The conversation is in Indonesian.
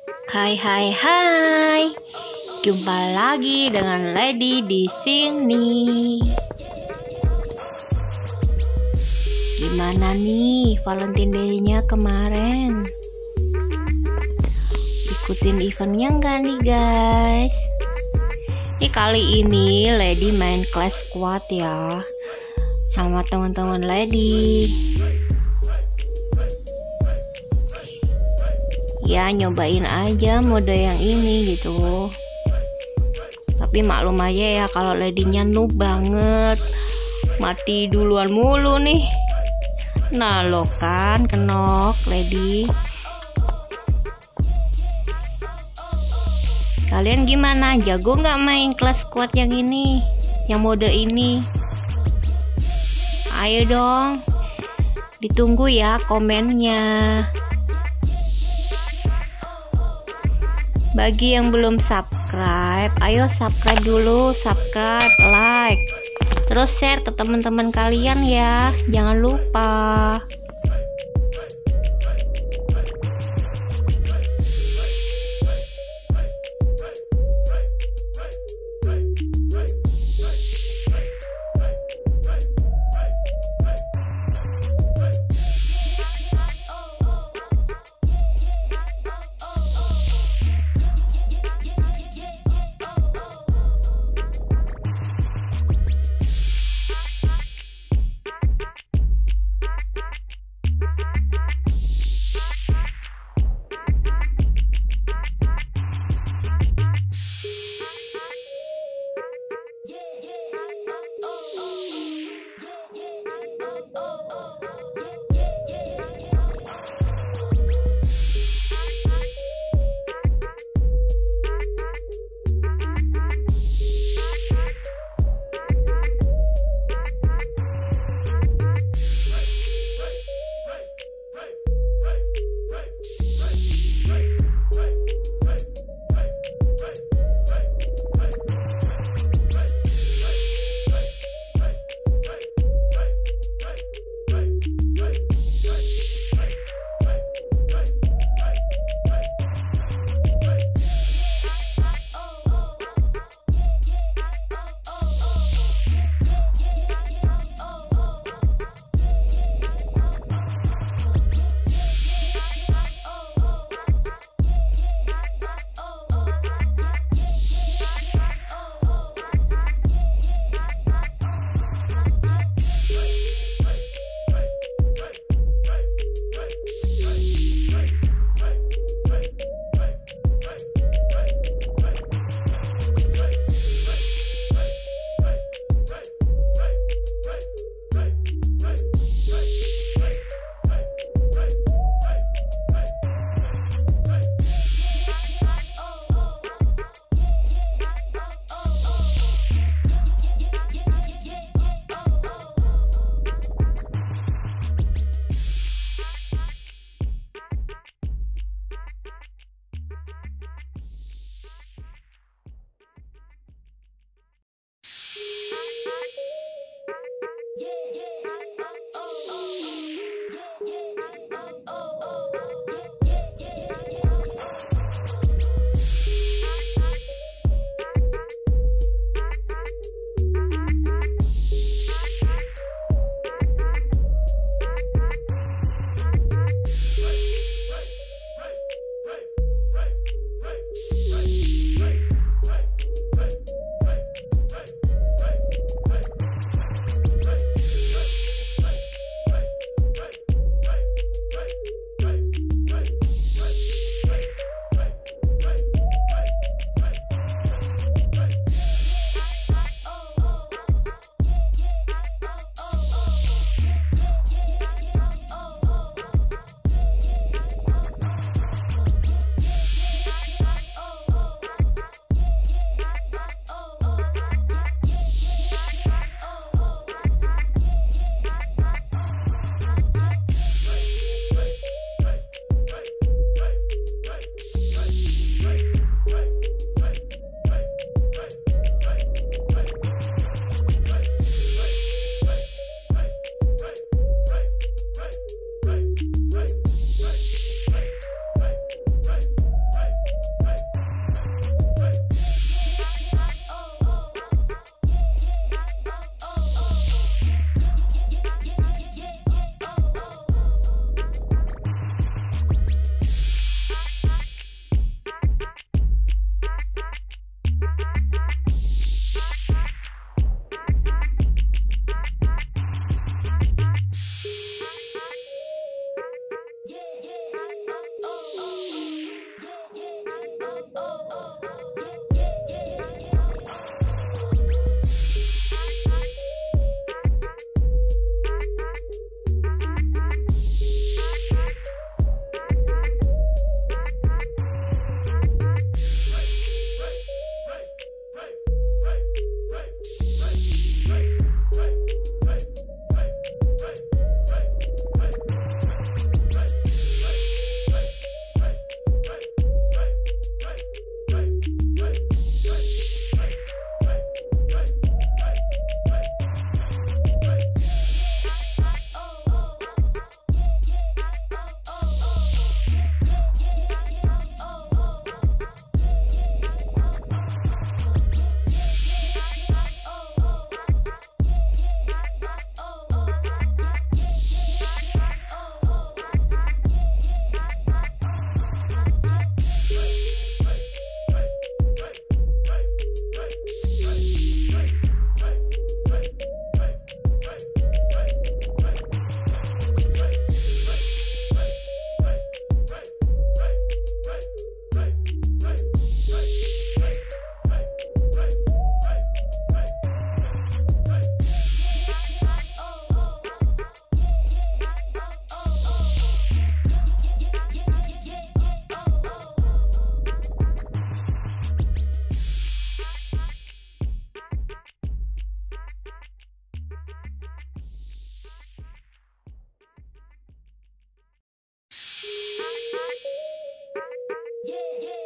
Hai hai hai. Jumpa lagi dengan Lady di sini. Gimana nih Valentine Day-nya kemarin? Ikutin eventnya enggak nih guys? Kali ini Lady main Clash Squad ya, sama teman-teman Lady. Ya nyobain aja mode yang ini gitu. Tapi maklum aja ya kalau Lady-nya noob banget, mati duluan mulu nih. Nah lo kan kenok Lady. Kalian gimana? Jago nggak main Clash Squad yang ini, yang mode ini? Ayo dong, ditunggu ya komennya. Bagi yang belum subscribe, ayo subscribe dulu, subscribe, like, terus share ke teman-teman kalian ya, jangan lupa. Yeah, yeah.